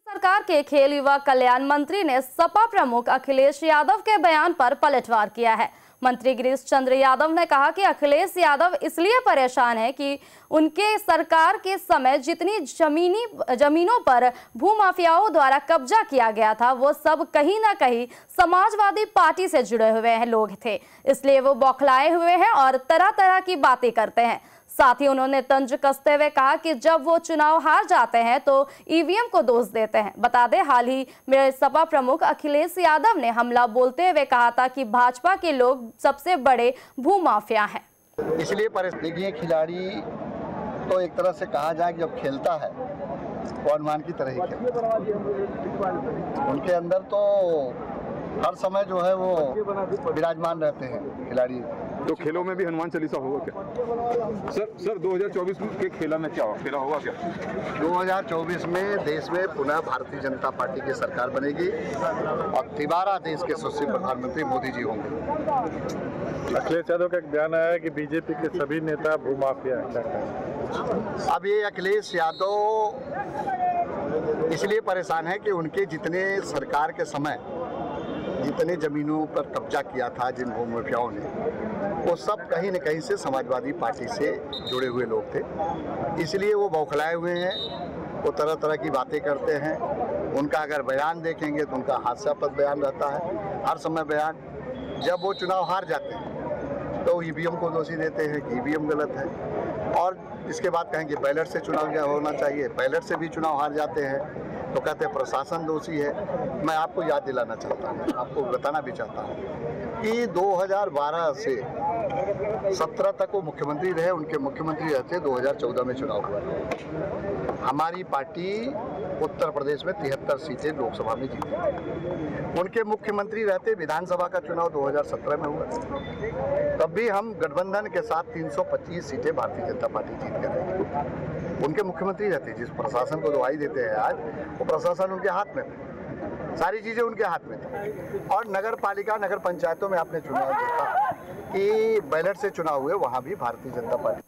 सरकार के खेल युवा कल्याण मंत्री ने सपा प्रमुख अखिलेश यादव के बयान पर पलटवार किया है। मंत्री गिरीश चंद्र यादव ने कहा कि अखिलेश यादव इसलिए परेशान है कि उनके सरकार के समय जितनी जमीनों पर भूमाफियाओं द्वारा कब्जा किया गया था वो सब कहीं ना कहीं समाजवादी पार्टी से जुड़े हुए लोग थे, इसलिए वो बौखलाए हुए हैं और तरह तरह की बातें करते हैं। साथ ही उन्होंने तंज कसते हुए कहा कि जब वो चुनाव हार जाते हैं तो ईवीएम को दोष देते हैं। बता दें, हाल ही में सपा प्रमुख अखिलेश यादव ने हमला बोलते हुए कहा था कि भाजपा के लोग सबसे बड़े भूमाफिया हैं। इसलिए देखिए, खिलाड़ी तो एक तरह से कहा जाए कि जब खेलता है वो हनुमान की तरह ही खेलता है। उनके अंदर तो हर समय जो है वो विराजमान रहते हैं खिलाड़ी। तो खेलों में भी हनुमान चालीसा होगा क्या? सर 2024 के खेला होगा क्या? 2024 में देश में पुनः भारतीय जनता पार्टी की सरकार बनेगी और तिबारा देश के यशस्वी प्रधानमंत्री मोदी जी होंगे। अखिलेश यादव का एक बयान आया है कि बीजेपी के सभी नेता भूमाफिया हैं। क्या कहें? अब ये अखिलेश यादव इसलिए परेशान है कि उनके जितने सरकार के समय जितने जमीनों पर कब्जा किया था जिन भूमाफियाओं ने, वो सब कहीं न कहीं से समाजवादी पार्टी से जुड़े हुए लोग थे। इसलिए वो बौखलाए हुए हैं, वो तरह तरह की बातें करते हैं। उनका अगर बयान देखेंगे तो उनका हास्यास्पद बयान रहता है, हर समय बयान। जब वो चुनाव हार जाते हैं तो ईवीएम को दोषी देते हैं कि ईवीएम गलत है, और इसके बाद कहेंगे बैलेट से चुनाव होना चाहिए। बैलेट से भी चुनाव हार जाते हैं तो कहते हैं प्रशासन दोषी है। मैं आपको याद दिलाना चाहता हूँ, आपको बताना भी चाहता हूँ कि 2012 से 17 तक वो मुख्यमंत्री रहे। उनके मुख्यमंत्री रहते 2014 में चुनाव हुआ। हमारी पार्टी उत्तर प्रदेश में 73 सीटें लोकसभा में जीती। उनके मुख्यमंत्री रहते विधानसभा का चुनाव 2017 में हुआ, तब भी हम गठबंधन के साथ 325 सीटें भारतीय जनता पार्टी जीत कर रही। उनके मुख्यमंत्री रहते, जिस प्रशासन को दुहाई देते हैं आज, वो प्रशासन उनके हाथ में था, सारी चीजें उनके हाथ में थी। और नगर पालिका नगर पंचायतों में आपने चुनाव देखा कि बैलेट से चुनाव हुए, वहाँ भी भारतीय जनता पार्टी